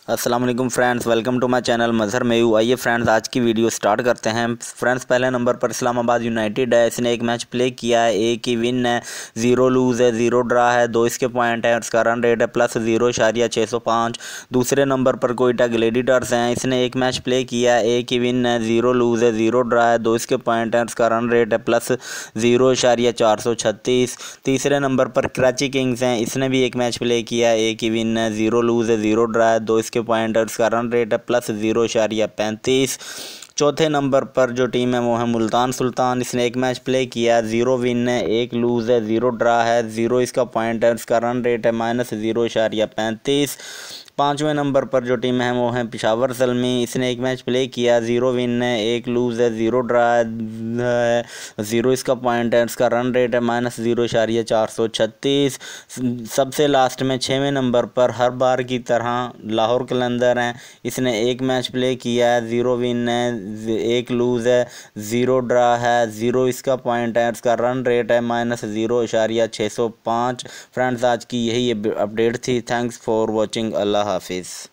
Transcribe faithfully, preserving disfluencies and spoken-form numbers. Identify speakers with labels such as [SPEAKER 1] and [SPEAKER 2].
[SPEAKER 1] अस्सलाम वालेकुम friends, welcome to my channel Mazhar मेयू। आइए फ्रेंड्स, आज की वीडियो स्टार्ट करते हैं। फ्रेंड्स, पहले नंबर पर इस्लामाबाद यूनाइटेड है। इसने एक मैच प्ले किया है, एक की विन है, ज़ीरो लूज़ है, ज़ीरो ड्रा है, दो इसके पॉइंट है, उसका रन रेट है प्लस ज़ीरो इशारिया छः सौ पाँच। दूसरे नंबर पर कोयटा ग्लेडिएटर्स हैं। इसने एक मैच प्ले किया है, एक की विन है, ज़ीरो लूज़ है, ज़ीरो ड्रा है, दो इसके पॉइंट है, उसका रन रेट है प्लस ज़ीरो इशारिया चार सौ छत्तीस। तीसरे नंबर पर कराची किंग्स हैं। इसने भी एक मैच प्ले किया है, एक की विन है, ज़ीरो लूज़ है, ज़ीरो ड्रा है, दो के पॉइंट है, उसका रन रेट है प्लस ज़ीरो इशारिया पैंतीस। चौथे नंबर पर जो टीम है वो है मुल्तान सुल्तान। इसने एक मैच प्ले किया, ज़ीरो विन है, एक लूज़ है, ज़ीरो ड्रा है, ज़ीरो इसका पॉइंट है, उसका रन रेट है माइनस ज़ीरो इशारिया पैंतीस। पाँचवें नंबर पर जो टीम है वो है पेशावर ज़ल्मी। इसने एक मैच प्ले किया, ज़ीरो विन है, एक लूज़ है, ज़ीरो ड्रा है, ज़ीरो इसका पॉइंट है, उसका रन रेट है माइनस ज़ीरो इशारिया चार सौ छत्तीस। सबसे लास्ट में छवें नंबर पर हर बार की तरह लाहौर कलंदर हैं। इसने एक मैच प्ले किया है, ज़ीरो विन है, एक लूज़ है, ज़ीरो ड्रा है, ज़ीरो इसका पॉइंट है, उसका रन रेट है माइनस ज़ीरो इशारिया छः सौ पाँच। फ्रेंड्स, आज की यही अपडेट थी। Thanks for watching. अल्लाह हाफिज़।